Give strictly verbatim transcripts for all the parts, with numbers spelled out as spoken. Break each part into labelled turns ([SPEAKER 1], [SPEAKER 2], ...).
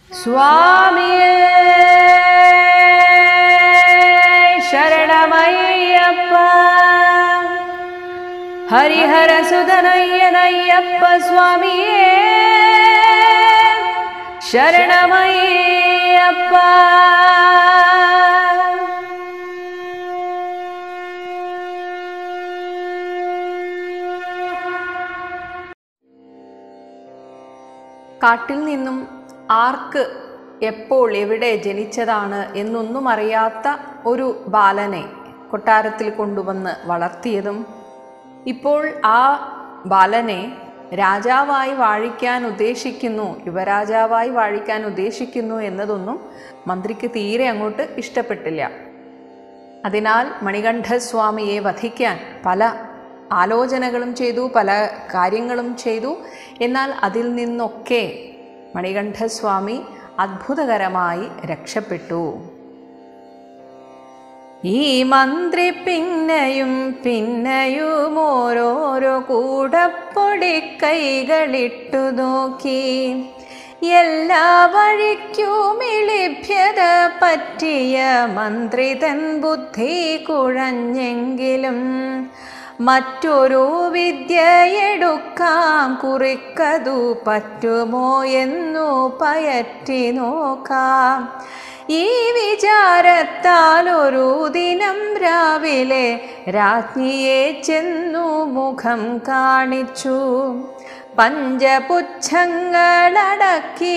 [SPEAKER 1] സ്വാമിയേ ശരണമയ്യപ്പ. ഹരിഹര സുതനയ്യനയ്യപ്പ സ്വാമിയേ ശരണമയ്യപ്പ. കാട്ടിൽ നിന്നും ആർക്ക് എപ്പോൾ എവിടെ ജനിച്ചതാണ് എന്നൊന്നും അറിയാത്ത ഒരു ബാലനെ കൊട്ടാരത്തിൽ കൊണ്ടുവന്ന് വളർത്തിയതും ഇപ്പോൾ ആ ബാലനെ രാജാവായി വാഴിക്കാൻ ഉദ്ദേശിക്കുന്നു, യുവരാജാവായി വാഴിക്കാൻ ഉദ്ദേശിക്കുന്നു എന്നതൊന്നും മന്ത്രിക്ക് തീരെ അങ്ങോട്ട് ഇഷ്ടപ്പെട്ടില്ല. അതിനാൽ മണികണ്ഠസ്വാമിയെ വധിക്കാൻ പല ആലോചനകളും ചെയ്തു, പല കാര്യങ്ങളും ചെയ്തു. എന്നാൽ അതിൽ നിന്നൊക്കെ മണികണ്ഠസ്വാമി അത്ഭുതകരമായി രക്ഷപ്പെട്ടു. ഈ മന്ത്രി പിന്നെയും പിന്നെയും ഓരോരോ കൂടപ്പൊടി കൈകളിട്ടു നോക്കി. എല്ലാ വഴിക്കും ഇളിഭ്യത പറ്റിയ മന്ത്രി തൻ ബുദ്ധി കുഴഞ്ഞെങ്കിലും മറ്റൊരു വിദ്യയെടുക്കാം, കുറിക്കതു പറ്റുമോ എന്നു പയറ്റി നോക്കാം. ഈ വിചാരത്താൽ ഒരു ദിനം രാവിലെ രാജ്ഞിയെ ചെന്നു മുഖം കാണിച്ചു. പഞ്ചപുച്ഛങ്ങളടക്കി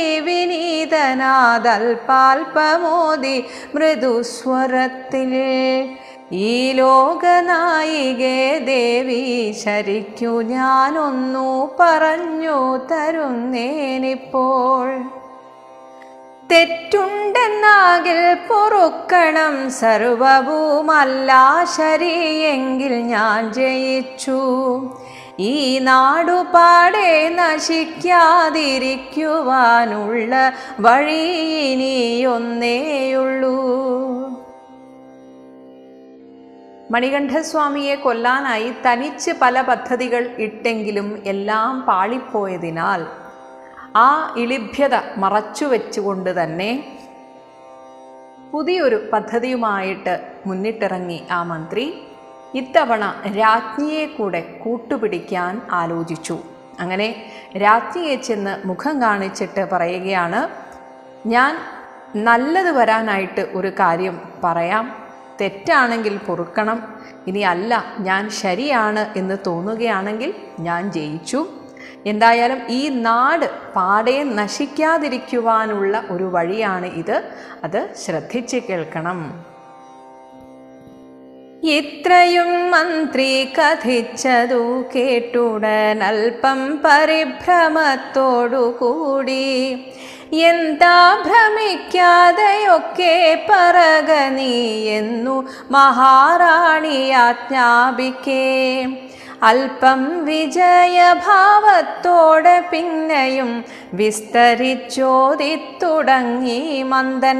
[SPEAKER 1] വിനീതനാദൽപാൽപമോദി മൃദുസ്വരത്തിൽ, ഈ ലോകനായികേ ദേവി ശരിക്കു ഞാനൊന്നു പറഞ്ഞു തരുന്നേനിപ്പോൾ. തെറ്റുണ്ടെന്നാകിൽ പൊറുക്കണം, സർവവുമല്ല ശരിയെങ്കിൽ ഞാൻ ജയിച്ചു. ഈ നാടുപാടെ നശിക്കാതിരിക്കുവാനുള്ള വഴി ഇനിയൊന്നേയുള്ളൂ. മണികണ്ഠസ്വാമിയെ കൊല്ലാനായി തനിച്ച് പല പദ്ധതികൾ ഇട്ടെങ്കിലും എല്ലാം പാളിപ്പോയതിനാൽ ആ ഇളിഭ്യത മറച്ചു വെച്ചുകൊണ്ട് തന്നെ പുതിയൊരു പദ്ധതിയുമായിട്ട് മുന്നിട്ടിറങ്ങി ആ മന്ത്രി. ഇത്തവണ രാജ്ഞിയെ കൂടെ കൂട്ടുപിടിക്കാൻ ആലോചിച്ചു. അങ്ങനെ രാജ്ഞിയെ ചെന്ന് മുഖം കാണിച്ചിട്ട് പറയുകയാണ്, ഞാൻ നല്ലത് വരാനായിട്ട് ഒരു കാര്യം പറയാം, തെറ്റാണെങ്കിൽ പൊറുക്കണം, ഇനി അല്ല ഞാൻ ശരിയാണ് എന്ന് തോന്നുകയാണെങ്കിൽ ഞാൻ ജയിച്ചു. എന്തായാലും ഈ നാട് പാടെ നശിക്കാതിരിക്കുവാനുള്ള ഒരു വഴിയാണ് ഇത്, അത് ശ്രദ്ധിച്ച് കേൾക്കണം. ഇത്രയും മന്ത്രി കഥിച്ചതു കേട്ടുടൻ അല്പം പരിഭ്രമത്തോടുകൂടി, എന്താ ഭ്രമിക്കാതെയൊക്കെ പറക നീ എന്നു മഹാറാണി ആജ്ഞാപിക്കേ. അല്പം വിജയഭാവത്തോടെ പിന്നെയും വിസ്തരിച്ചോദിത്തുടങ്ങി മന്ദൻ.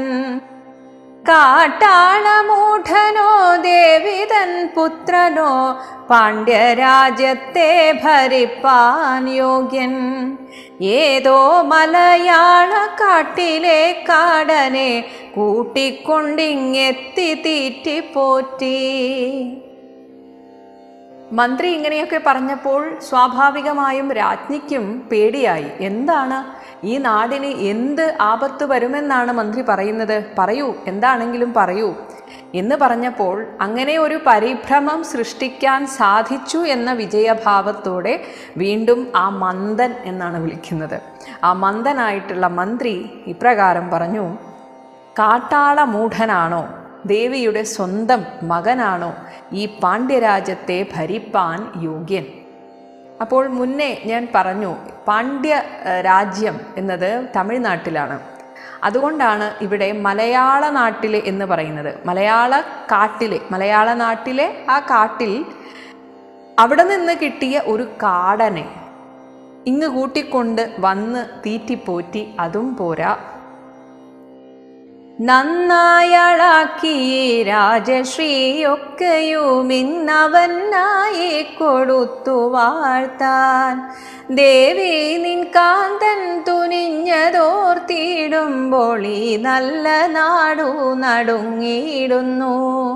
[SPEAKER 1] കാട്ടാളമൂഢനോ ദേവിതൻ പുത്രനോ പാണ്ഡ്യരാജ്യത്തെ ഭരിപ്പാൻ യോഗ്യൻ. ഏതോ മലയാള കാട്ടിലെ കാടനെ കൂട്ടിക്കൊണ്ടിങ്ങെത്തി തീറ്റിപ്പോറ്റി. മന്ത്രി ഇങ്ങനെയൊക്കെ പറഞ്ഞപ്പോൾ സ്വാഭാവികമായും രാജ്ഞിക്കും പേടിയായി. എന്താണ് ഈ നാടിന് എന്ത് ആപത്ത് വരുമെന്നാണ് മന്ത്രി പറയുന്നത്? പറയൂ, എന്താണെങ്കിലും പറയൂ എന്ന് പറഞ്ഞപ്പോൾ അങ്ങനെ ഒരു പരിഭ്രമം സൃഷ്ടിക്കാൻ സാധിച്ചു എന്ന വിജയഭാവത്തോടെ വീണ്ടും ആ മന്ദൻ എന്നാണ് വിളിക്കുന്നത്. ആ മന്ദനായിട്ടുള്ള മന്ത്രി ഇപ്രകാരം പറഞ്ഞു, കാട്ടാള മൂഢനാണോ, ദേവിയുടെ സ്വന്തം മകനാണോ ഈ പാണ്ഡ്യരാജ്യത്തെ ഭരിപ്പാൻ യോഗ്യൻ? അപ്പോൾ മുന്നേ ഞാൻ പറഞ്ഞു, പാണ്ഡ്യ രാജ്യം എന്നത് തമിഴ്നാട്ടിലാണ്. അതുകൊണ്ടാണ് ഇവിടെ മലയാള നാട്ടിലെ എന്ന് പറയുന്നത്. മലയാള കാട്ടിലെ, മലയാള നാട്ടിലെ ആ കാട്ടിൽ അവിടെ നിന്ന് കിട്ടിയ ഒരു കാടനെ ഇങ്ങ് കൂട്ടിക്കൊണ്ട് വന്ന് തീറ്റിപ്പോറ്റി. അതും പോരാ, നന്നായളാക്കി രാജശ്രീയൊക്കെയുമിന്നവനായി കൊടുത്തു വാഴ്ത്താൻ ദേവി നിൻ കാന്തൻ തുനിഞ്ഞതോർത്തി ഓർത്തിടുമ്പോൾ ഈ നല്ല നാടു നടുങ്ങിയിടുന്നു.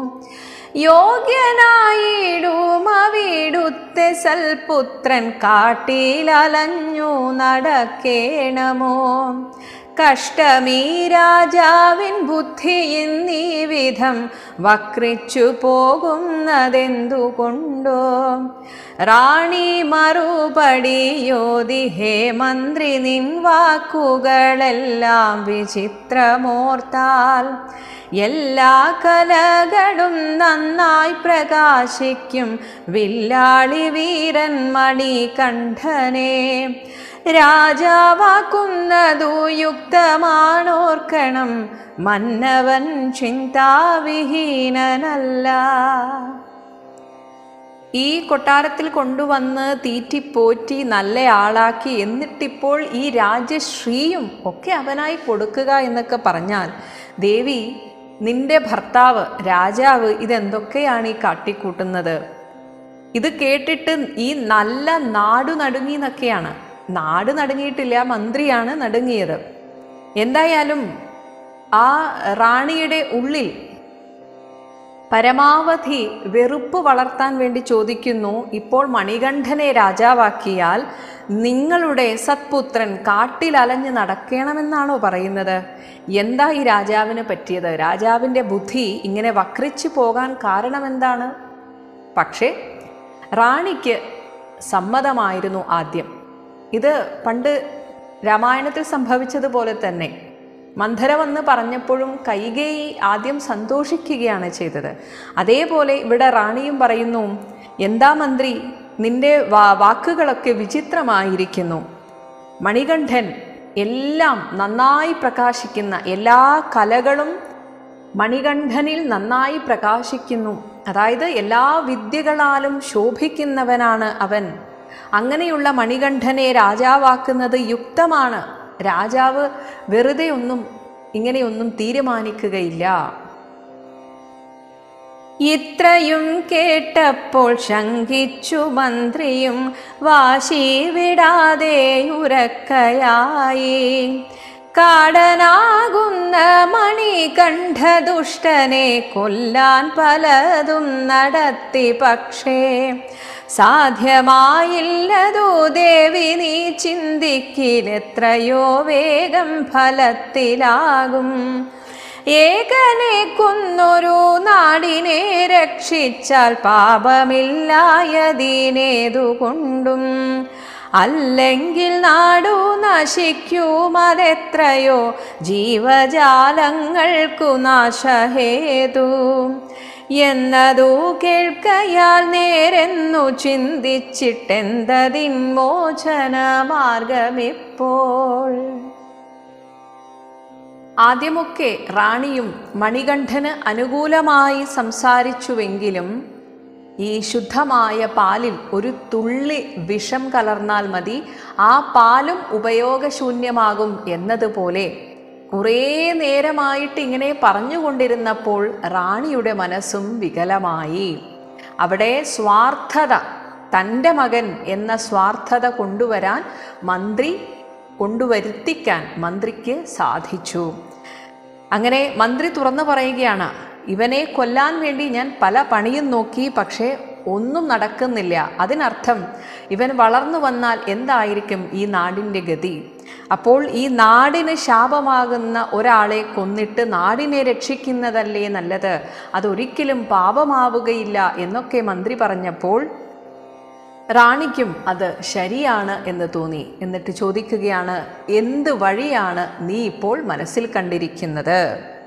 [SPEAKER 1] യോഗ്യനായിടും അവിടുത്തെ സൽപുത്രൻ കാട്ടിലലഞ്ഞു നടക്കേണമോ? കഷ്ടമീ രാജാവിൻ ബുദ്ധി എന്നീ വിധം വക്രിച്ചു പോകുന്നതെന്തുകൊണ്ടോ? റാണി മറുപടിയോതി, ഹേ മന്ത്രി, നിൻ വാക്കുകളെല്ലാം വിചിത്രമോർത്താൽ എല്ലാ കലകളും നന്നായി പ്രകാശിക്കും വില്ലാളി വീരൻ മണികണ്ഠനെ. രാജാവാക്കുന്നതു യുക്തമാണോർക്കണം, മന്നവൻ ചിന്താവിഹീനനല്ല. ഈ കൊട്ടാരത്തിൽ കൊണ്ടുവന്ന് തീറ്റിപ്പോറ്റി നല്ല ആളാക്കി, എന്നിട്ടിപ്പോൾ ഈ രാജശ്രീയും ഒക്കെ അവനായി കൊടുക്കുക എന്നൊക്കെ പറഞ്ഞാൽ, ദേവി, നിന്റെ ഭർത്താവ് രാജാവ് ഇതെന്തൊക്കെയാണ് ഈ കാട്ടിക്കൂട്ടുന്നത്? ഇത് കേട്ടിട്ട് ഈ നല്ല നാടു നടുങ്ങി എന്നൊക്കെയാണ്. നാട് നടുങ്ങിയിട്ടില്ല, മന്ത്രിയാണ് നടുങ്ങിയത്. എന്തായാലും ആ റാണിയുടെ ഉള്ളിൽ പരമാവധി വെറുപ്പ് വളർത്താൻ വേണ്ടി ചോദിക്കുന്നു, ഇപ്പോൾ മണികണ്ഠനെ രാജാവാക്കിയാൽ നിങ്ങളുടെ സത്പുത്രൻ കാട്ടിലലഞ്ഞ് നടക്കണമെന്നാണോ പറയുന്നത്? എന്താ ഈ രാജാവിന് പറ്റിയത്? രാജാവിൻ്റെ ബുദ്ധി ഇങ്ങനെ വക്രിച്ചു പോകാൻ കാരണമെന്താണ്? പക്ഷേ റാണിക്ക് സമ്മതമായിരുന്നു ആദ്യം. ഇത് പണ്ട് രാമായണത്തിൽ സംഭവിച്ചതുപോലെ തന്നെ മന്ധര വന്ന് പറഞ്ഞപ്പോഴും കൈകേയി ആദ്യം സന്തോഷിക്കുകയാണ് ചെയ്തത്. അതേപോലെ ഇവിടെ റാണിയും പറയുന്നു, എന്താ മന്ത്രി, നിന്റെ വാ വാക്കുകളൊക്കെ വിചിത്രമായിരിക്കുന്നു. മണികണ്ഠൻ എല്ലാം നന്നായി പ്രകാശിക്കുന്ന, എല്ലാ കലകളും മണികണ്ഠനിൽ നന്നായി പ്രകാശിക്കുന്നു. അതായത് എല്ലാ വിദ്യകളാലും ശോഭിക്കുന്നവനാണ് അവൻ. അങ്ങനെയുള്ള മണികണ്ഠനെ രാജാവാക്കുന്നത് യുക്തമാണ്. രാജാവ് വെറുതെ ഒന്നും ഇങ്ങനെയൊന്നും തീരുമാനിക്കുകയില്ല. ഇത്രയും കേട്ടപ്പോൾ ശങ്കിച്ചു മന്ത്രിയും വാശി വിടാതെ ഉറക്കയായി. കാടനാകുന്ന മണികണ്ഠദുഷ്ടനെ കൊല്ലാൻ പലതും നടത്തി, പക്ഷേ സാധ്യമായില്ലതു ദേവി നീ ചിന്തിക്കിലെത്രയോ വേഗം ഫലത്തിലാകും. ഏകനെ കൊന്നൊരു നാടിനെ രക്ഷിച്ചാൽ പാപമില്ലായതിനേതുകൊണ്ടും, അല്ലെങ്കിൽ നാടു നശിക്കുമതെത്രയോ ജീവജാലങ്ങൾക്കു നാശഹേതു എന്നതു കേൾക്കയാൽ നേരെന്നു ചിന്തിച്ചിട്ടെന്തതിൻ മോചന മാർഗമിപ്പോൾ. ആദ്യമൊക്കെ റാണിയും മണികണ്ഠന് അനുകൂലമായി സംസാരിച്ചുവെങ്കിലും ഈ ശുദ്ധമായ പാലിൽ ഒരു തുള്ളി വിഷം കലർന്നാൽ മതി, ആ പാലും ഉപയോഗശൂന്യമാകും എന്നതുപോലെ കുറേ നേരമായിട്ട് ഇങ്ങനെ പറഞ്ഞുകൊണ്ടിരുന്നപ്പോൾ റാണിയുടെ മനസ്സും വികലമായി. അവിടെ സ്വാർത്ഥത, തൻ്റെ മകൻ എന്ന സ്വാർത്ഥത കൊണ്ടുവരാൻ മന്ത്രി കൊണ്ടുവരുത്തിക്കാൻ മന്ത്രിക്ക് സാധിച്ചു. അങ്ങനെ മന്ത്രി തുറന്നു പറയുകയാണ്, ഇവനെ കൊല്ലാൻ വേണ്ടി ഞാൻ പല പണിയും നോക്കി, പക്ഷേ ഒന്നും നടക്കുന്നില്ല. അതിനർത്ഥം ഇവൻ വളർന്നു വന്നാൽ എന്തായിരിക്കും ഈ നാടിൻ്റെ ഗതി? അപ്പോൾ ഈ നാടിന് ശാപമാകുന്ന ഒരാളെ കൊന്നിട്ട് നാടിനെ രക്ഷിക്കുന്നതല്ലേ നല്ലത്? അതൊരിക്കലും പാപമാവുകയില്ല എന്നൊക്കെ മന്ത്രി പറഞ്ഞപ്പോൾ റാണിക്കും അത് ശരിയാണ് എന്ന് തോന്നി. എന്നിട്ട് ചോദിക്കുകയാണ്, എന്ത് വഴിയാണ് നീ ഇപ്പോൾ മനസ്സിൽ കണ്ടിരിക്കുന്നത്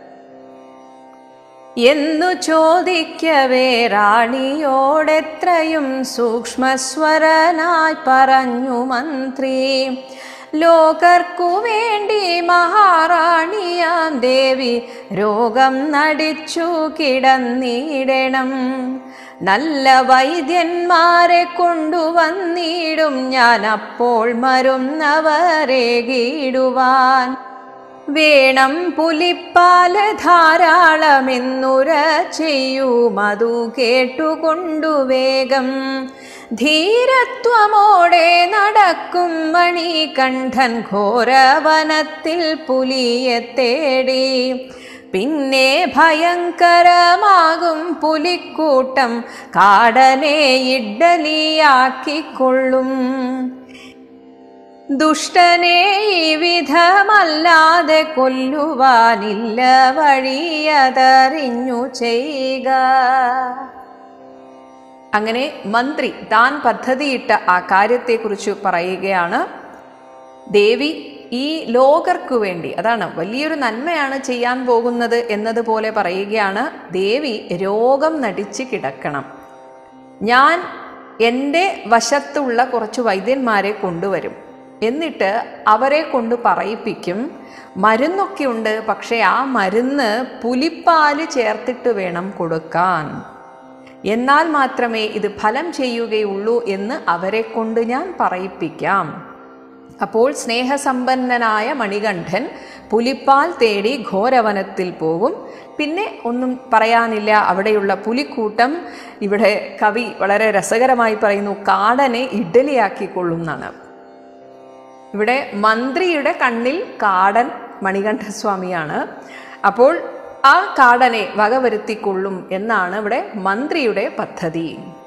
[SPEAKER 1] എന്നു ചോദിക്കവേ റാണിയോടെത്രയും സൂക്ഷ്മസ്വരനായി പറഞ്ഞു മന്ത്രി, ലോകർക്കു വേണ്ടി മഹാറാണിയാം ദേവി രോഗം നടിച്ചു കിടന്നിടണം. നല്ല വൈദ്യന്മാരെ കൊണ്ടുവന്നിടും ഞാൻ, അപ്പോൾ മരുന്നവരെ കീടുവാൻ. വേണം പുലിപ്പാല് ധാരാളമെന്നുര ചെയ്യും, അതു കേട്ടുകൊണ്ടു വേഗം ധീരത്വമോടെ നടക്കും മണികണ്ഠൻ ഘോരവനത്തിൽ പുലിയെ തേടി. പിന്നെ ഭയങ്കരമാകും പുലിക്കൂട്ടം കാടനെ ഇഡ്ഡലിയാക്കിക്കൊള്ളും. ദുഷ്ടനെ ഈ വിധമല്ലാതെ കൊല്ലുവാനില്ല വഴിയതറിഞ്ഞു ചെയ്യുക. അങ്ങനെ മന്ത്രി താൻ പദ്ധതിയിട്ട ആ കാര്യത്തെക്കുറിച്ച് പറയുകയാണ്. ദേവി ഈ ലോകർക്കു വേണ്ടി, അതാണ് വലിയൊരു നന്മയാണ് ചെയ്യാൻ പോകുന്നത് എന്നതുപോലെ പറയുകയാണ്. ദേവി രോഗം നടിച്ച് കിടക്കണം. ഞാൻ എൻ്റെ വശത്തുള്ള കുറച്ച് വൈദ്യന്മാരെ കൊണ്ടുവരും. എന്നിട്ട് അവരെ കൊണ്ട് പറയിപ്പിക്കും. മരുന്നൊക്കെ ഉണ്ട്, പക്ഷേ ആ മരുന്ന് പുലിപ്പാല് ചേർത്തിട്ട് വേണം കൊടുക്കാൻ. എന്നാൽ മാത്രമേ ഇത് ഫലം ചെയ്യുകയുള്ളൂ എന്ന് അവരെ കൊണ്ട് ഞാൻ പറയിപ്പിക്കാം. അപ്പോൾ സ്നേഹസമ്പന്നനായ മണികണ്ഠൻ പുലിപ്പാൽ തേടി ഘോരവനത്തിൽ പോകും. പിന്നെ ഒന്നും പറയാനില്ല. അവിടെയുള്ള പുലിക്കൂട്ടം, ഇവിടെ കവി വളരെ രസകരമായി പറയുന്നു, കാടനെ ഇഡ്ഡലിയാക്കിക്കൊള്ളുന്നാണ്. ഇവിടെ മന്ത്രിയുടെ കണ്ണിൽ കാടൻ മണികണ്ഠസ്വാമിയാണ്. അപ്പോൾ ആ കാടനെ വകവരുത്തിക്കൊള്ളും എന്നാണ് ഇവിടെ മന്ത്രിയുടെ പദ്ധതി.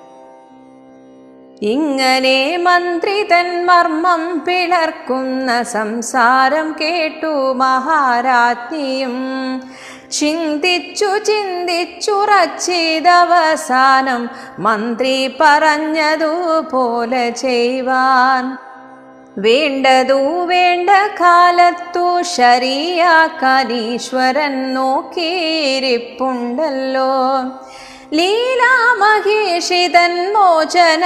[SPEAKER 1] ഇങ്ങനെ മന്ത്രി തൻ മർമ്മം പിളർക്കുന്ന സംസാരം കേട്ടു മഹാരാജ്ഞിയും ചിന്തിച്ചു ചിന്തിച്ചുറച്ചിതവസാനം മന്ത്രി പറഞ്ഞതുപോലെ ചെയ്യുവാൻ. വേണ്ടതു വേണ്ട കാലത്തു ശരിയാക്കാൻ ഈശ്വരൻ നോക്കിയിരിപ്പുണ്ടല്ലോ. ലീലാമഹേഷിതൻ മോചന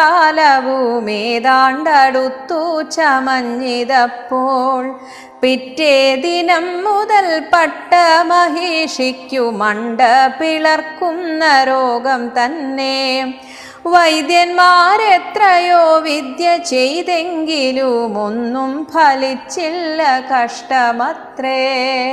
[SPEAKER 1] കാലവുമേതാണ്ടടുത്തു ചമഞ്ഞിതപ്പോൾ. പിറ്റേ ദിനം മുതൽ പട്ടമഹേഷിക്കു മണ്ട പിളർക്കുന്ന രോഗം തന്നെ. വൈദ്യന്മാരെത്രയോ വിദ്യ ചെയ്തെങ്കിലും ഒന്നും ഫലിച്ചില്ല, കഷ്ടമത്രേ.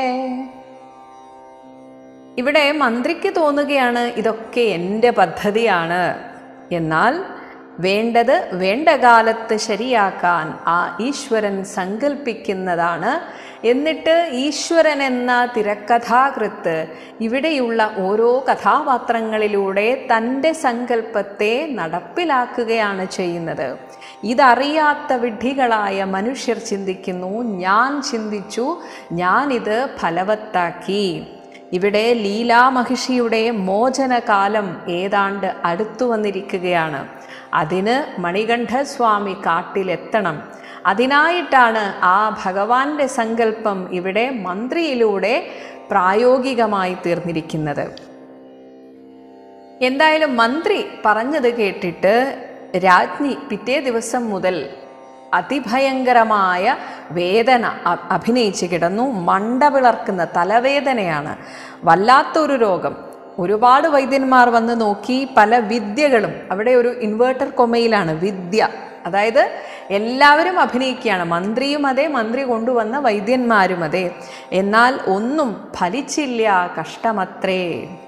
[SPEAKER 1] ഇവിടെ മന്ത്രിക്ക് തോന്നുകയാണ് ഇതൊക്കെ എൻ്റെ പദ്ധതിയാണ്. എന്നാൽ വേണ്ടത് വേണ്ട കാലത്ത് ശരിയാക്കാൻ ആ ഈശ്വരൻ സങ്കല്പിക്കുന്നതാണ്. എന്നിട്ട് ഈശ്വരൻ എന്ന തിരക്കഥാകൃത്ത് ഇവിടെയുള്ള ഓരോ കഥാപാത്രങ്ങളിലൂടെ തൻ്റെ സങ്കല്പത്തെ നടപ്പിലാക്കുകയാണ് ചെയ്യുന്നത്. ഇതറിയാത്ത വിഡ്ഢികളായ മനുഷ്യർ ചിന്തിക്കുന്നു, ഞാൻ ചിന്തിച്ചു, ഞാനിത് ഫലവത്താക്കി. ഇവിടെ ലീലാമഹിഷിയുടെ മോചനകാലം ഏതാണ്ട് അടുത്തു വന്നിരിക്കുകയാണ്. അതിന് മണികണ്ഠസ്വാമി കാട്ടിലെത്തണം. അതിനായിട്ടാണ് ആ ഭഗവാന്റെ സങ്കല്പം ഇവിടെ മന്ത്രിയിലൂടെ പ്രായോഗികമായി തീർന്നിരിക്കുന്നത്. എന്തായാലും മന്ത്രി പറഞ്ഞത് കേട്ടിട്ട് രാജ്ഞി പിറ്റേ ദിവസം മുതൽ അതിഭയങ്കരമായ വേദന അഭിനയിച്ച് കിടന്നു. മണ്ട പിളർക്കുന്ന തലവേദനയാണ്, വല്ലാത്തൊരു രോഗം. ഒരുപാട് വൈദ്യന്മാർ വന്ന് നോക്കി, പല വിദ്യകളും. അവിടെ ഒരു ഇൻവേർട്ടർ കൊമയിലാണ് വിദ്യ, അതായത് എല്ലാവരും അഭിനയിക്കുകയാണ്. മന്ത്രിയും അതെ, മന്ത്രി കൊണ്ടുവന്ന വൈദ്യന്മാരും അതെ. എന്നാൽ ഒന്നും ഫലിച്ചില്ല, കഷ്ടമത്രേ.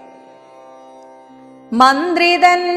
[SPEAKER 1] മന്ത്രി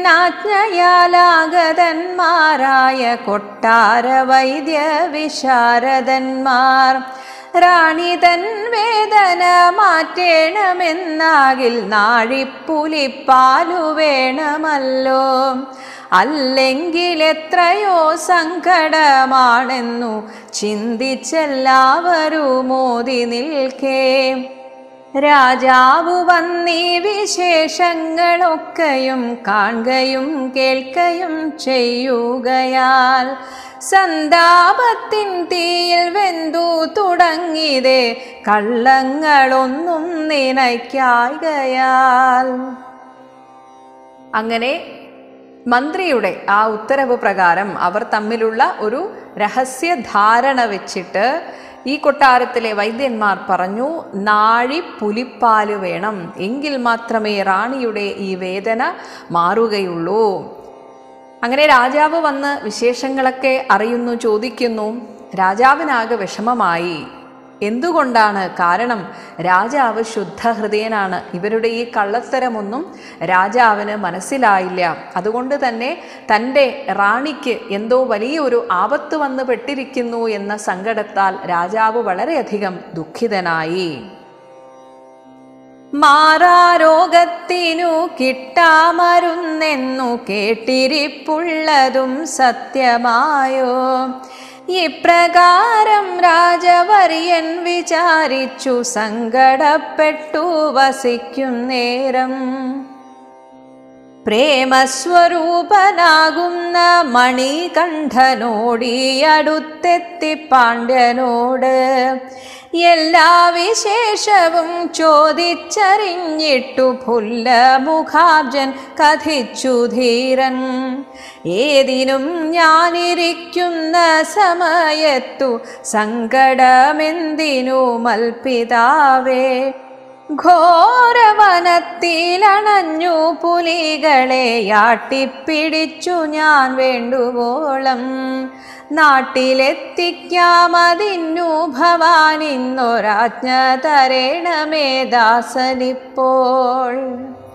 [SPEAKER 1] തന്നാജ്ഞയാലാഗതന്മാരായ കൊട്ടാര വൈദ്യ വിശാരദന്മാർ റാണി തൻ വേദന മാറ്റേണമെന്നാകിൽ നാഴിപ്പുലിപ്പാലു വേണമല്ലോ. അല്ലെങ്കിൽ എത്രയോ സങ്കടമാണെന്നു ചിന്തിച്ചെല്ലാവരും മോദി നിൽക്കേ. രാജാവ് വന്നീ വിശേഷങ്ങളൊക്കെയും കാണുകയും കേൾക്കയും ചെയ്യുകയാൽ സന്താപത്തിൻ തീയിൽ വെന്തു തുടങ്ങിയതേ കള്ളങ്ങളൊന്നും നനയ്ക്കായകയാൽ. അങ്ങനെ മന്ത്രിയുടെ ആ ഉത്തരവ് പ്രകാരം അവർ തമ്മിലുള്ള ഒരു രഹസ്യ ധാരണ വെച്ചിട്ട് ഈ കൊട്ടാരത്തിലെ വൈദ്യന്മാർ പറഞ്ഞു, നാഴി പുലിപ്പാല് വേണം, എങ്കിൽ മാത്രമേ റാണിയുടെ ഈ വേദന മാറുകയുള്ളൂ. അങ്ങനെ രാജാവ് വന്ന് വിശേഷങ്ങളൊക്കെ അറിയുന്നു, ചോദിക്കുന്നു. രാജാവിനാകെ വിഷമമായി. എന്തുകൊണ്ടാണ്? കാരണം രാജാവ് ശുദ്ധഹൃദയനാണ്. ഇവരുടെ ഈ കള്ളത്തരമൊന്നും രാജാവിന് മനസ്സിലായില്ല. അതുകൊണ്ട് തന്നെ തൻ്റെ റാണിക്ക് എന്തോ വലിയൊരു ആപത്ത് വന്ന് പെട്ടിരിക്കുന്നു എന്ന സങ്കടത്താൽ രാജാവ് വളരെയധികം ദുഃഖിതനായി. മാറാരോഗത്തിനു കിട്ടാമരുന്നെന്നു കേട്ടിരിപ്പുള്ളതും സത്യമായോ? ഇപ്രകാരം രാജവര്യൻ വിചാരിച്ചു സങ്കടപ്പെട്ടു വസിക്കുന്നേരം പ്രേമസ്വരൂപനാകുന്ന മണികണ്ഠനോടിയടുത്തെത്തി പാണ്ഡ്യനോട് എല്ലാ വിശേഷവും ചോദിച്ചറിഞ്ഞിട്ടു പുല്ലമുഖാബ്ജൻ കഥിച്ചു ധീരൻ. ഏതിനും ഞാനിരിക്കുന്ന സമയത്തു സങ്കടമെന്തിനു മൽപിതാവേ? ഘോരവനത്തിലണഞ്ഞു പുലികളെ യാട്ടിപ്പിടിച്ചു ഞാൻ വേണ്ടുവോളം നാട്ടിലെത്തിക്കാമതിന്നു ഭവാനിന്നൊരാജ്ഞ തരേണമേ ദാസനിപ്പോൾ.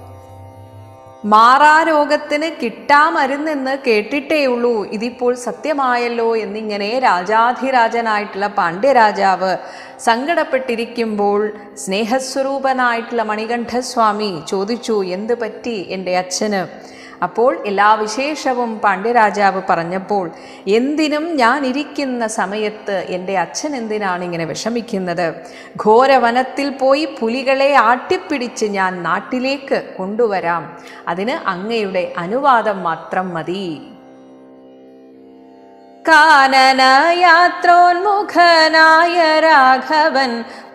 [SPEAKER 1] മാറാരോഗത്തിന് കിട്ടാമരുന്നെന്ന് കേട്ടിട്ടേയുള്ളൂ, ഇതിപ്പോൾ സത്യമായല്ലോ എന്നിങ്ങനെ രാജാധിരാജനായിട്ടുള്ള പാണ്ഡ്യരാജാവ് സങ്കടപ്പെട്ടിരിക്കുമ്പോൾ സ്നേഹസ്വരൂപനായിട്ടുള്ള മണികണ്ഠസ്വാമി ചോദിച്ചു, എന്ത് പറ്റി എൻ്റെ അച്ഛന്? അപ്പോൾ എല്ലാ വിശേഷവും പാണ്ഡ്യരാജാവ് പറഞ്ഞപ്പോൾ, എന്തിനും ഞാൻ ഇരിക്കുന്ന സമയത്ത് എൻ്റെ അച്ഛൻ എന്തിനാണ് ഇങ്ങനെ വിഷമിക്കുന്നത്? ഘോരവനത്തിൽ പോയി പുലികളെ ആട്ടിപ്പിടിച്ച് ഞാൻ നാട്ടിലേക്ക് കൊണ്ടുവരാം. അതിന് അങ്ങയുടെ അനുവാദം മാത്രം മതി. കാനനയാത്രോന്മുഖനായ രാഘവൻ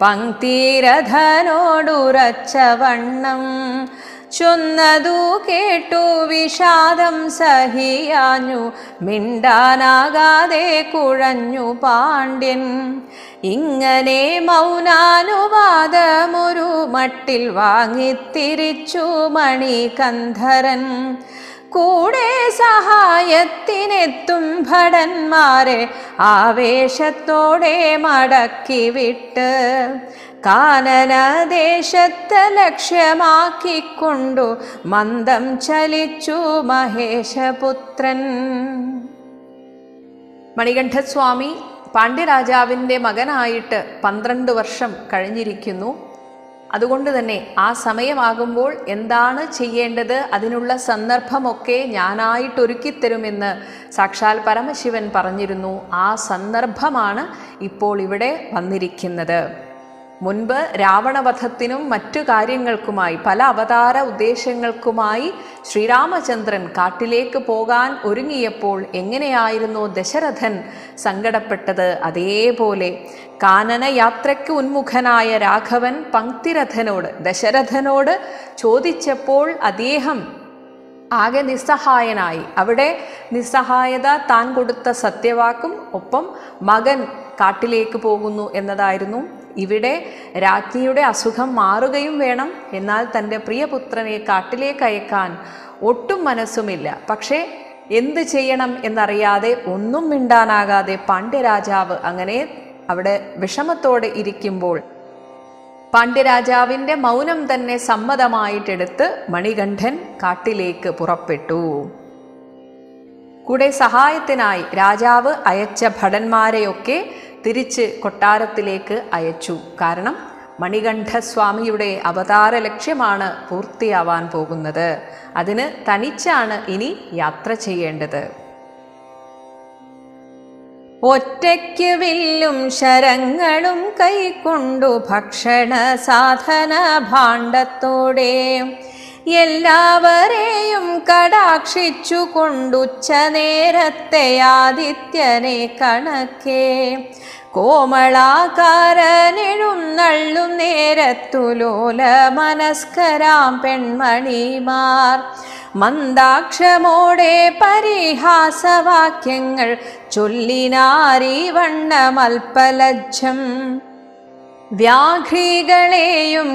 [SPEAKER 1] പങ്ക്തിരഥനോടുറച്ചവണ്ണം ചൊന്നതു കേട്ടു വിഷാദം സഹിയാഞ്ഞു മിണ്ടാനാകാതെ കുഴഞ്ഞു പാണ്ഡ്യൻ. ഇങ്ങനെ മൗനാനുവാദമൊരു മട്ടിൽ വാങ്ങിത്തിരിച്ചു മണികന്ധരൻ. കൂടെ സഹായത്തിനെത്തും ഭടന്മാരെ ആവേശത്തോടെ മടക്കി വിട്ട് കാനനദേശത്ത് ലക്ഷ്യമാക്കിക്കൊണ്ടു മന്ദം ചലിച്ചു മഹേശപുത്രൻ. മണികണ്ഠസ്വാമി പാണ്ഡ്യരാജാവിൻ്റെ മകനായിട്ട് പന്ത്രണ്ട് വർഷം കഴിഞ്ഞിരിക്കുന്നു. അതുകൊണ്ട് തന്നെ ആ സമയമാകുമ്പോൾ എന്താണ് ചെയ്യേണ്ടത്, അതിനുള്ള സന്ദർഭമൊക്കെ ഞാനായിട്ടൊരുക്കിത്തരുമെന്ന് സാക്ഷാൽ പരമശിവൻ പറഞ്ഞിരുന്നു. ആ സന്ദർഭമാണ് ഇപ്പോൾ ഇവിടെ വന്നിരിക്കുന്നത്. മുൻപ് രാവണവധത്തിനും മറ്റു കാര്യങ്ങൾക്കുമായി പല അവതാര ഉദ്ദേശങ്ങൾക്കുമായി ശ്രീരാമചന്ദ്രൻ കാട്ടിലേക്ക് പോകാൻ ഒരുങ്ങിയപ്പോൾ എങ്ങനെയായിരുന്നു ദശരഥൻ സങ്കടപ്പെട്ടത്, അതേപോലെ കാനന യാത്രയ്ക്ക് ഉന്മുഖനായ രാഘവൻ പങ്ക്തിരഥനോട് ദശരഥനോട് ചോദിച്ചപ്പോൾ അദ്ദേഹം ആകെ നിസ്സഹായനായി. അവിടെ നിസ്സഹായത താൻ കൊടുത്ത സത്യവാക്കും ഒപ്പം മകൻ കാട്ടിലേക്ക് പോകുന്നു എന്നതായിരുന്നു. ഇവിടെ രാജ്ഞിയുടെ അസുഖം മാറുകയും വേണം, എന്നാൽ തൻ്റെ പ്രിയപുത്രനെ കാട്ടിലേക്ക് അയക്കാൻ ഒട്ടും മനസ്സുമില്ല. പക്ഷേ എന്ത് ചെയ്യണം എന്നറിയാതെ ഒന്നും മിണ്ടാനാകാതെ പാണ്ഡ്യരാജാവ് അങ്ങനെ അവിടെ വിഷമത്തോടെ ഇരിക്കുമ്പോൾ പാണ്ഡ്യരാജാവിൻ്റെ മൗനം തന്നെ സമ്മതമായിട്ടെടുത്ത് മണികണ്ഠൻ കാട്ടിലേക്ക് പുറപ്പെട്ടു. കൂടെ സഹായത്തിനായി രാജാവ് അയച്ച ഭടന്മാരെയൊക്കെ തിരിച്ച് കൊട്ടാരത്തിലേക്ക് അയച്ചു. കാരണം മണികണ്ഠസ്വാമിയുടെ അവതാര ലക്ഷ്യമാണ് പൂർത്തിയാവാൻ പോകുന്നത്. അതിന് തനിച്ചാണ് ഇനി യാത്ര ചെയ്യേണ്ടത്. ഒറ്റയ്ക്ക് വില്ലും ശരങ്ങളും കൈക്കൊണ്ടു ഭക്ഷണ സാധന ഭാണ്ഡത്തോടെ എല്ലാവരെയും കടാക്ഷിച്ചു കൊണ്ടുച്ച നേരത്തെ ആദിത്യനെ കണക്കെ കോമളാകാരനെഴുന്നള്ളും നേരത്തു ലോല മനസ്കരാം പെൺമണിമാർ മന്ദാക്ഷമോടെ പരിഹാസവാക്യങ്ങൾ ചൊല്ലിനാരി വണ്ണമൽപലജ്ജം. വ്യാഘ്രികളെയും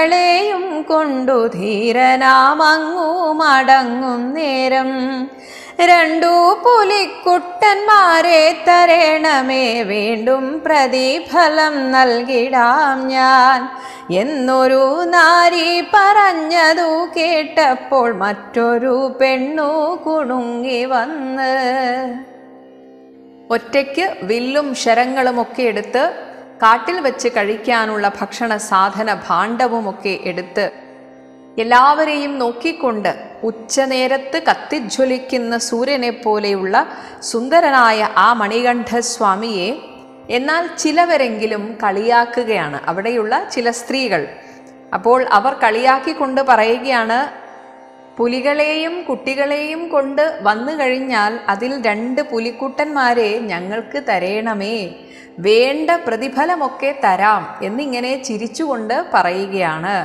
[SPEAKER 1] കിടാങ്ങളെയും കൊണ്ടു ധീരനാമങ്ങു മടങ്ങും നേരം രണ്ടു പുലിക്കുട്ടന്മാരെ തരേണമേ, വീണ്ടും പ്രതിഫലം നൽകിടാം ഞാൻ എന്നൊരു നാരി പറഞ്ഞതു കേട്ടപ്പോൾ മറ്റൊരു പെണ്ണു കുണുങ്ങി വന്ന് ഒറ്റയ്ക്ക് വില്ലും ശരങ്ങളുമൊക്കെ എടുത്ത് കാട്ടിൽ വെച്ച് കഴിക്കാനുള്ള ഭക്ഷണ സാധന ഭാണ്ഡവുമൊക്കെ എടുത്ത് എല്ലാവരെയും നോക്കിക്കൊണ്ട് ഉച്ചനേരത്ത് കത്തിജ്വലിക്കുന്ന സൂര്യനെ പോലെയുള്ള സുന്ദരനായ ആ മണികണ്ഠസ്വാമിയെ എന്നാൽ ചിലവരെങ്കിലും കളിയാക്കുകയാണ്, അവിടെയുള്ള ചില സ്ത്രീകൾ. അപ്പോൾ അവർ കളിയാക്കിക്കൊണ്ട് പറയുകയാണ്, പുലികളെയും കുട്ടികളെയും കൊണ്ട് വന്നു കഴിഞ്ഞാൽ അതിൽ രണ്ട് പുലിക്കുട്ടന്മാരെ ഞങ്ങൾക്ക് തരേണമേ, വേണ്ട പ്രതിഫലമൊക്കെ തരാം എന്നിങ്ങനെ ചിരിച്ചുകൊണ്ട് പറയുകയാണ്.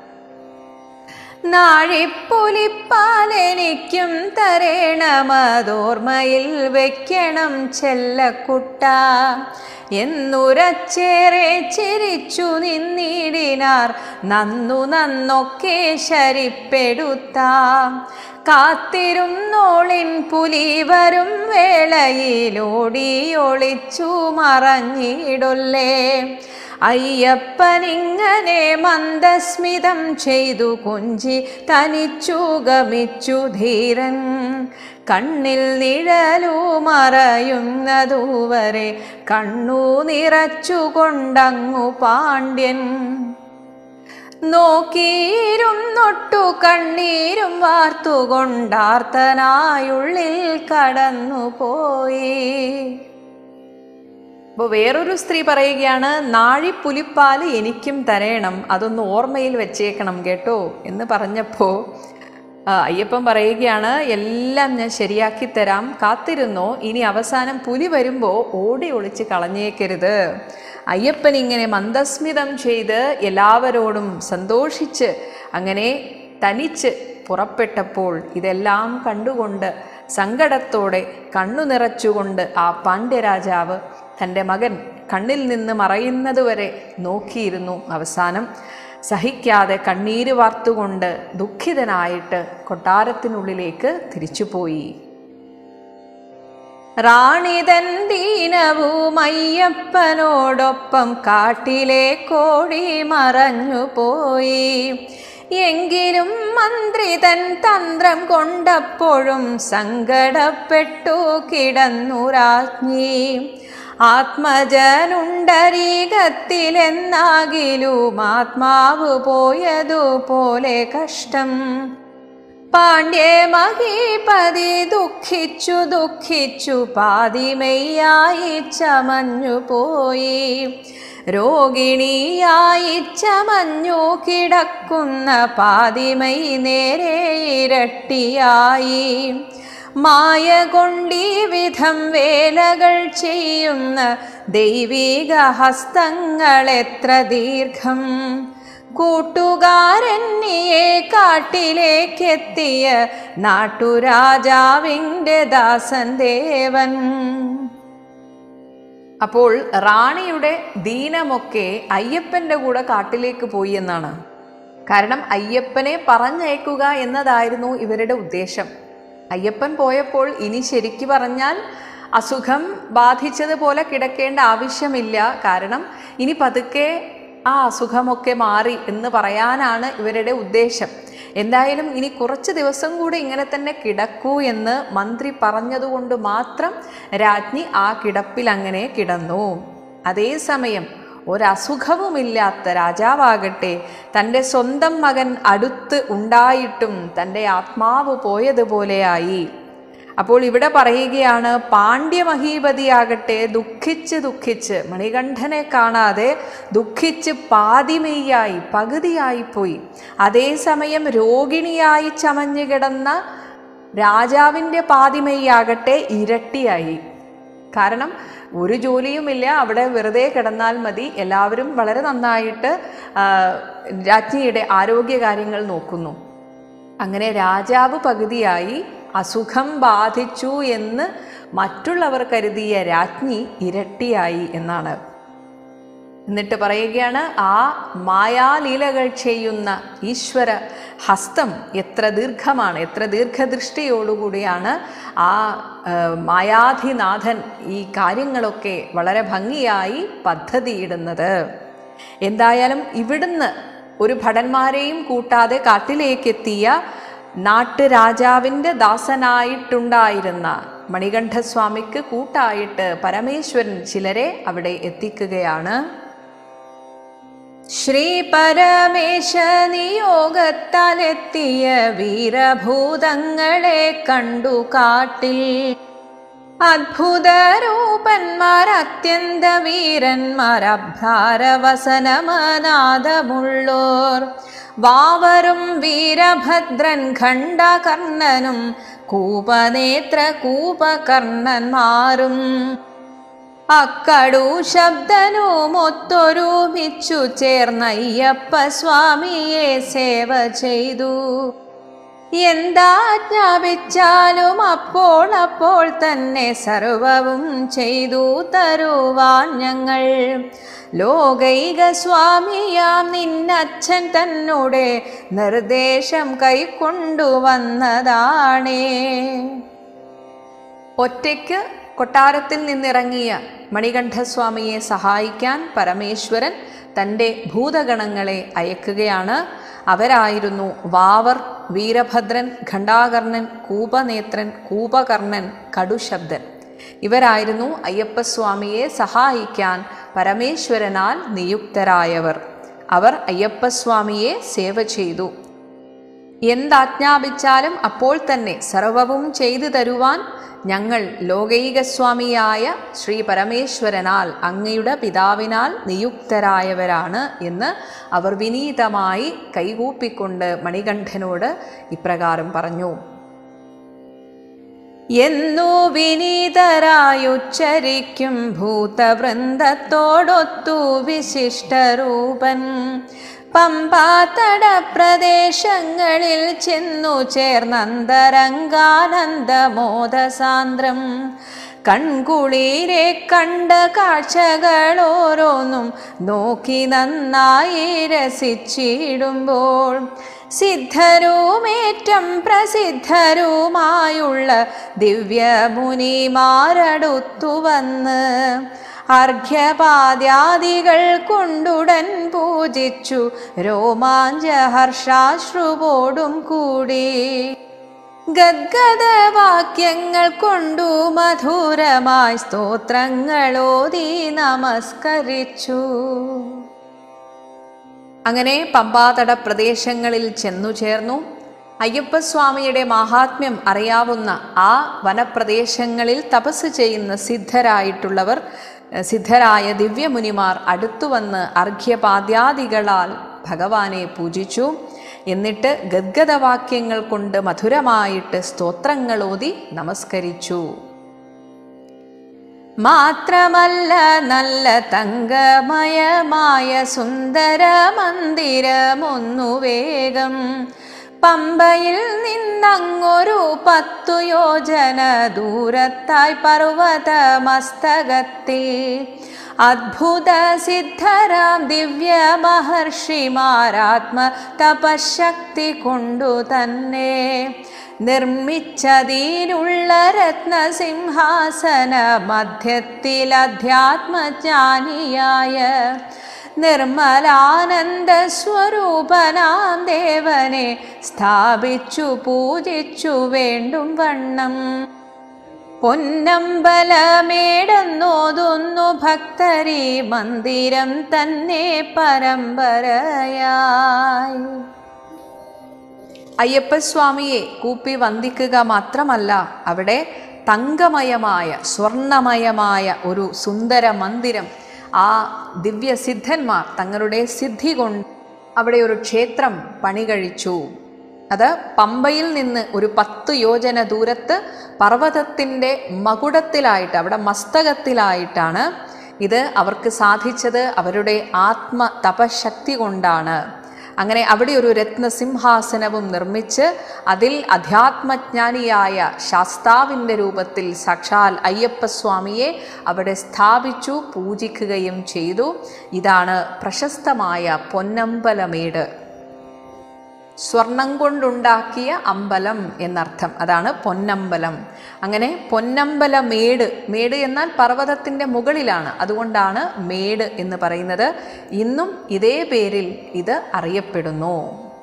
[SPEAKER 1] നാഴിപ്പുലിപ്പാലെനിക്കും തരേണമതോർമ്മയിൽ വെക്കണം ചെല്ലക്കുട്ട എന്നുരച്ചേറെ ചിരിച്ചു നിന്നിടിനാർ. നന്നു നന്നൊക്കെ ശരിപ്പെടുത്താം കാത്തിരുന്നോളിൻ പുലി വരും വേളയിലോടി ഒളിച്ചു മറഞ്ഞിടൊല്ലേ. അയ്യപ്പനിങ്ങനെ മന്ദസ്മിതം ചെയ്തു കൊഞ്ചി തനിച്ചു ഗമിച്ചു ധീരൻ. കണ്ണിൽ നിഴലു മറയുന്നതുവരെ കണ്ണു നിറച്ചുകൊണ്ടങ്ങു പാണ്ഡ്യൻ. നോക്കിയിരുന്നൊട്ടു കണ്ണീരും വാർത്തുകൊണ്ടാർത്തനായുള്ളിൽ കടന്നുപോയി. അപ്പോൾ വേറൊരു സ്ത്രീ പറയുകയാണ്, നാഴിപ്പുലിപ്പാല് എനിക്കും തരേണം, അതൊന്ന് ഓർമ്മയിൽ വെച്ചേക്കണം കേട്ടോ എന്ന് പറഞ്ഞപ്പോൾ അയ്യപ്പൻ പറയുകയാണ്, എല്ലാം ഞാൻ ശരിയാക്കി തരാം, കാത്തിരുന്നോ, ഇനി അവസാനം പുലി വരുമ്പോൾ ഓടി ഒളിച്ച് കളഞ്ഞേക്കരുത്. അയ്യപ്പൻ ഇങ്ങനെ മന്ദസ്മിതം ചെയ്ത് എല്ലാവരോടും സന്തോഷിച്ച് അങ്ങനെ തനിച്ച് പുറപ്പെട്ടപ്പോൾ ഇതെല്ലാം കണ്ടുകൊണ്ട് സങ്കടത്തോടെ കണ്ണു നിറച്ചുകൊണ്ട് ആ പാണ്ഡ്യരാജാവ് തൻ്റെ മകൻ കണ്ണിൽ നിന്ന് മറയുന്നതുവരെ നോക്കിയിരുന്നു. അവസാനം സഹിക്കാതെ കണ്ണീര് വാർത്തുകൊണ്ട് ദുഃഖിതനായിട്ട് കൊട്ടാരത്തിനുള്ളിലേക്ക് തിരിച്ചുപോയി. റാണിതൻ ദീനവും അയ്യപ്പനോടൊപ്പം കാട്ടിലേക്കോടി മറഞ്ഞുപോയി. എങ്കിലും മന്ത്രി തൻ തന്ത്രം കൊണ്ടപ്പോഴും സങ്കടപ്പെട്ടു കിടന്നു രാജ്ഞി. ആത്മജനുണ്ടരീകത്തിലെന്നാകിലും ആത്മാവ് പോയതുപോലെ കഷ്ടം. പാണ്ഡ്യ മഹീപതി ദുഃഖിച്ചു ദുഃഖിച്ചു പാതിമയ്യായി ചമഞ്ഞുപോയി. രോഗിണിയായി ചമഞ്ഞു കിടക്കുന്ന പാതിമൈ നേരെ ഇരട്ടിയായി. മായ കൊണ്ടീ വിധം വേലകൾ ചെയ്യുന്ന ദൈവിക ഹസ്തങ്ങൾ എത്ര ദീർഘം. കൂട്ടുകാരന്നിയെ കാട്ടിലേക്കെത്തിയ നാട്ടുരാജാവിൻ്റെ ദാസൻ ദേവൻ. അപ്പോൾ റാണിയുടെ ദീനമൊക്കെ അയ്യപ്പൻ്റെ കൂടെ കാട്ടിലേക്ക് പോയി എന്നാണ്. കാരണം അയ്യപ്പനെ പറഞ്ഞയക്കുക എന്നതായിരുന്നു ഇവരുടെ ഉദ്ദേശം. അയ്യപ്പൻ പോയപ്പോൾ ഇനി ശരിക്കു പറഞ്ഞാൽ അസുഖം ബാധിച്ചതുപോലെ കിടക്കേണ്ട ആവശ്യമില്ല. കാരണം ഇനി പതുക്കെ ആ അസുഖമൊക്കെ മാറി എന്ന് പറയാനാണ് ഇവരുടെ ഉദ്ദേശം. എന്തായാലും ഇനി കുറച്ച് ദിവസം കൂടി ഇങ്ങനെ തന്നെ കിടക്കൂ എന്ന് മന്ത്രി പറഞ്ഞതുകൊണ്ട് മാത്രം രാജ്ഞി ആ കിടപ്പിൽ അങ്ങനെ കിടന്നു. അതേസമയം ഒരസുഖവുമില്ലാത്ത രാജാവാകട്ടെ തൻ്റെ സ്വന്തം മകൻ അടുത്ത് ഉണ്ടായിട്ടും തൻ്റെ ആത്മാവ് പോയതുപോലെയായി. അപ്പോൾ ഇവിടെ പറയുകയാണ്, പാണ്ഡ്യമഹീപതിയാകട്ടെ ദുഃഖിച്ച് ദുഃഖിച്ച് മണികണ്ഠനെ കാണാതെ ദുഃഖിച്ച് പാതിമെയ്യായി പകുതിയായിപ്പോയി. അതേസമയം രോഗിണിയായി ചമഞ്ഞു കിടന്ന രാജാവിൻ്റെ പാതിമെയ്യാകട്ടെ ഇരട്ടിയായി. കാരണം ഒരു ജോലിയുമില്ല, അവിടെ വെറുതെ കിടന്നാൽ മതി. എല്ലാവരും വളരെ നന്നായിട്ട് രാജ്ഞിയുടെ ആരോഗ്യകാര്യങ്ങൾ നോക്കുന്നു. അങ്ങനെ രാജാവ് പകുതിയായി, അസുഖം ബാധിച്ചു എന്ന് മറ്റുള്ളവർ കരുതിയ രാജ്ഞി ഇരട്ടിയായി എന്നാണ്. എന്നിട്ട് പറയുകയാണ്, ആ മായാലീലകൾ ചെയ്യുന്ന ഈശ്വര ഹസ്തം എത്ര ദീർഘമാണ്, എത്ര ദീർഘദൃഷ്ടിയോടുകൂടിയാണ് ആ മായാധിനാഥൻ ഈ കാര്യങ്ങളൊക്കെ വളരെ ഭംഗിയായി പദ്ധതിയിടുന്നത്. എന്തായാലും ഇവിടുന്ന് ഒരു ഭടന്മാരെയും കൂട്ടാതെ കാട്ടിലേക്കെത്തിയ നാട്ടുരാജാവിൻ്റെ ദാസനായിട്ടുണ്ടായിരുന്ന മണികണ്ഠസ്വാമിക്ക് കൂട്ടായിട്ട് പരമേശ്വരൻ ചിലരെ അവിടെ എത്തിക്കുകയാണ്. ശ്രീ പരമേശ നിയോഗത്താലെത്തിയ വീരഭൂതങ്ങളെ കണ്ടു കാട്ടിൽ. അത്ഭുതരൂപന്മാർ, അത്യന്ത വീരന്മാർ, അഭ്രാരവസനമനാദമുള്ളോർ. വാവരും വീരഭദ്രൻ ഖണ്ഡകർണനും കൂപനേത്ര കൂപകർണന്മാരും അക്കടു ശബ്ദനുമൊത്തൊരുമിച്ചു ചേർന്നയ്യപ്പ സ്വാമിയെ സേവ ചെയ്തു. എന്താജ്ഞാപിച്ചാലും അപ്പോൾ അപ്പോൾ തന്നെ സർവവും ചെയ്തു തരുവാൻ ഞങ്ങൾ. ലോകൈക സ്വാമിയാം നിന്നച്ഛൻ തന്നോടെ നിർദ്ദേശം കൈക്കൊണ്ടുവന്നതാണേ. ഒറ്റയ്ക്ക് കൊട്ടാരത്തിൽ നിന്നിറങ്ങിയ മണികണ്ഠസ്വാമിയെ സഹായിക്കാൻ പരമേശ്വരൻ തൻ്റെ ഭൂതഗണങ്ങളെ അയക്കുകയാണ്. അവരായിരുന്നു വാവർ, വീരഭദ്രൻ, ഖണ്ഡാകർണൻ, കൂപനേത്രൻ, കൂപകർണൻ, കടുശബ്ദൻ. ഇവരായിരുന്നു അയ്യപ്പസ്വാമിയെ സഹായിക്കാൻ പരമേശ്വരനാൽ നിയുക്തരായവർ. അവർ അയ്യപ്പസ്വാമിയെ സേവ ചെയ്തു. എന്താജ്ഞാപിച്ചാലും അപ്പോൾ തന്നെ സർവവും ചെയ്തു തരുവാൻ ഞങ്ങൾ ലോകൈകസ്വാമിയായ ശ്രീ പരമേശ്വരനാൽ, അങ്ങയുടെ പിതാവിനാൽ നിയുക്തരായവരാണ് എന്ന് അവർ വിനീതമായി കൈകൂപ്പിക്കൊണ്ട് മണികണ്ഠനോട് ഇപ്രകാരം പറഞ്ഞു. എന്നു വിനീതരായുച്ചരിക്കും ഭൂതവൃന്ദത്തോടൊത്തു വിശിഷ്ടരൂപൻ പമ്പാതട പ്രദേശങ്ങളിൽ ചെന്നു ചേർന്നന്തരംഗാനന്ദമോദസാന്ദ്രം. കൺകുളിരെ കണ്ട കാഴ്ചകളോരോന്നും നോക്കി നന്നായി രസിച്ചിടുമ്പോൾ സിദ്ധരുമേറ്റം പ്രസിദ്ധരുമായുള്ള ദിവ്യമുനിമാരടുത്തു വന്ന് അർഘ്യപാദ്യാദികൾ കൊണ്ടുടൻ പൂജിച്ചു രോമാഞ്ചഹർഷാശ്രുവോടും കൂടി ഗദ്ഗദവാക്യങ്ങൾ കൊണ്ടു മധുരമായി സ്തോത്രങ്ങളോതി നമസ്കരിച്ചു. അങ്ങനെ പമ്പാതട പ്രദേശങ്ങളിൽ ചെന്നു ചേർന്നു. അയ്യപ്പസ്വാമിയുടെ മാഹാത്മ്യം അറിയാവുന്ന ആ വനപ്രദേശങ്ങളിൽ തപസ് ചെയ്യുന്ന സിദ്ധരായിട്ടുള്ളവർ, സിദ്ധരായ ദിവ്യമുനിമാർ അടുത്തുവന്ന് അർഘ്യപാദ്യാദികളാൽ ഭഗവാനെ പൂജിച്ചു. എന്നിട്ട് ഗദ്ഗദവാക്യങ്ങൾ കൊണ്ട് മധുരമായിട്ട് സ്തോത്രങ്ങളോതി നമസ്കരിച്ചു. മാത്രമല്ല, നല്ല തങ്കമയമായ സുന്ദര മന്ദിരമൊന്നു വേഗം പമ്പയിൽ നിന്നങ്ങൊരു പത്തു യോജന ദൂരത്തായി പർവ്വത മസ്തകത്തിൽ അദ്ഭുത സിദ്ധരാം ദിവ്യ മഹർഷിമാരാത്മ തപശക്തി കൊണ്ടു തന്നെ നിർമ്മിച്ചതിനുള്ള രത്നസിംഹാസന മധ്യത്തിൽ അധ്യാത്മജ്ഞാനിയായ നിർമ്മലാനന്ദ സ്വരൂപനാം ദേവനെ സ്ഥാപിച്ചു പൂജിച്ചു വേണ്ടും വണ്ണം. പൊന്നമ്പലമേടെന്നോതുന്നു ഭക്തരീ മന്ദിരം തന്നെ പരമ്പരയായി. അയ്യപ്പസ്വാമിയെ കൂപ്പി വന്ദിക്കുക മാത്രമല്ല, അവിടെ തങ്കമയമായ സ്വർണമയമായ ഒരു സുന്ദര മന്ദിരം ആ ദിവ്യസിദ്ധന്മാർ തങ്ങളുടെ സിദ്ധി കൊണ്ട് അവിടെ ഒരു ക്ഷേത്രം പണി കഴിച്ചു. അത് പമ്പയിൽ നിന്ന് ഒരു പത്ത് യോജന ദൂരത്ത് പർവ്വതത്തിൻ്റെ മകുടത്തിലായിട്ട്, അവിടെ മസ്തകത്തിലായിട്ടാണ്. ഇത് അവർക്ക് സാധിച്ചത് അവരുടെ ആത്മ തപശക്തി കൊണ്ടാണ്. അങ്ങനെ അവിടെ ഒരു രത്നസിംഹാസനവും നിർമ്മിച്ച് അതിൽ അധ്യാത്മജ്ഞാനിയായ ശാസ്താവിൻ്റെ രൂപത്തിൽ സാക്ഷാൽ അയ്യപ്പസ്വാമിയെ അവിടെ സ്ഥാപിച്ചു, പൂജിക്കുകയും ചെയ്തു. ഇതാണ് പ്രശസ്തമായ പൊന്നമ്പലമേട്. സ്വർണം കൊണ്ടുണ്ടാക്കിയ അമ്പലം എന്നർത്ഥം, അതാണ് പൊന്നമ്പലം. അങ്ങനെ പൊന്നമ്പലമേട്, മേട് എന്നാൽ പർവ്വതത്തിൻ്റെ മുകളിലാണ്, അതുകൊണ്ടാണ് മേട് എന്ന് പറയുന്നത്. ഇന്നും ഇതേ പേരിൽ ഇത് അറിയപ്പെടുന്നു.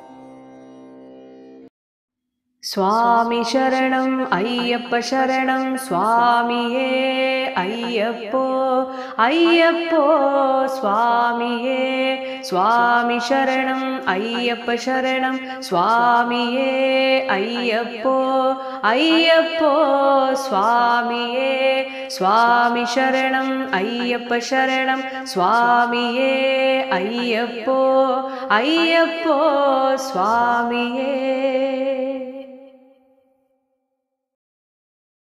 [SPEAKER 2] സ്വാമി ശരണം അയ്യപ്പ ശരണം സ്വാമിയേ അയ്യപ്പോ അയ്യപ്പോ സ്വാമിയേ. സ്വാമി ശരണം അയ്യപ്പ ശരണം സ്വാമിയേ അയ്യപ്പോ അയ്യപ്പോ സ്വാമിയേ. സ്വാമി ശരണം അയ്യപ്പ ശരണം സ്വാമിയേ അയ്യപ്പോ അയ്യപ്പോ സ്വാമിയേ.